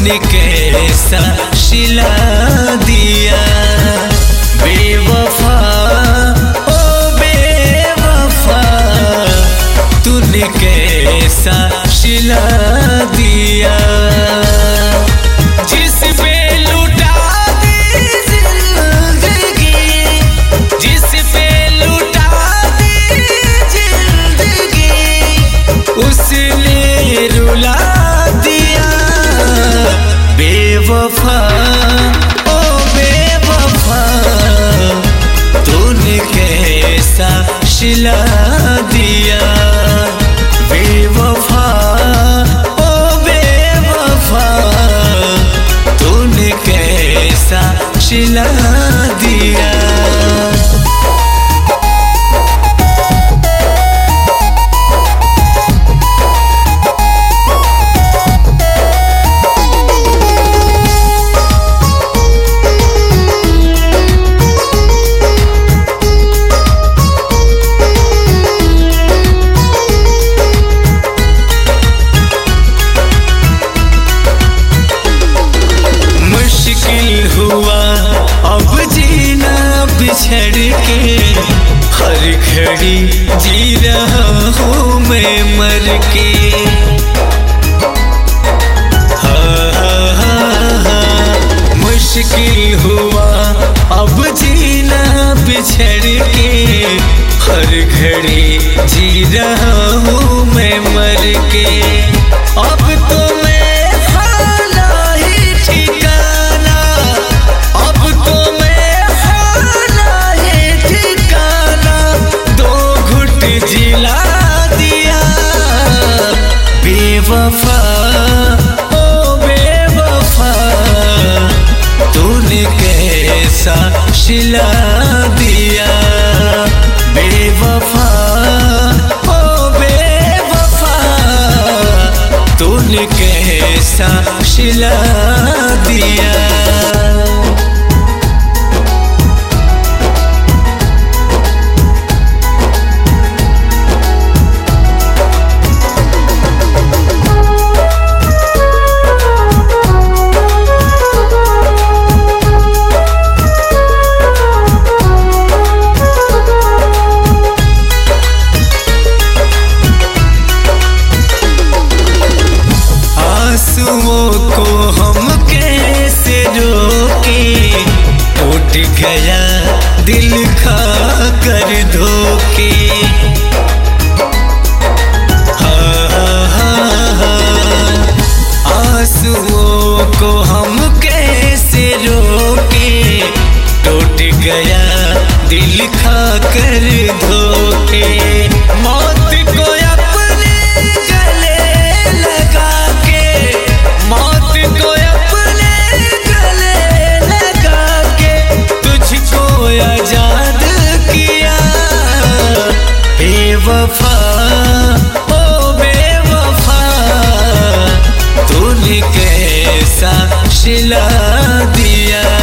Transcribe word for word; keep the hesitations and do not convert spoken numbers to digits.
तूने कैसा सिला दिया। बेवफा ओ बेवफा तूने कैसा सिला दिया। जिस पे लुटा दी जिंदगी, जिस पे लुटा दी जिंदगी, उसने रुला दिया। बेवफा ओ बेवफा तूने कैसा सिला दिया। बेवफा ओ बेवफा तूने कैसा सिला दिया। हुआ अब जीना बिछड़ के, हर घड़ी जी रहा हूँ मैं मर के। हाँ हाँ हाँ हाँ मुश्किल हुआ अब जीना बिछड़ के, हर घड़ी जी रहा हूँ मैं मर के। अब तो मैं बेवफा ओ बेवफा तूने कैसा सिला दिया। बेवफा ओ बेवफा तूने कैसा सिला दिया। आंसुओं को हम कैसे रोके, टूट गया दिल खा कर धोके। हाँ हाँ हाँ आंसुओं को हम कैसे रोके, टूट गया दिल खा कर धोके। मौत को अपने गले लगा के, मौत को अपने गले लगा के, तुझको आजाद किया। बेवफा ओ बेवफा तूने कैसा सिला दिया।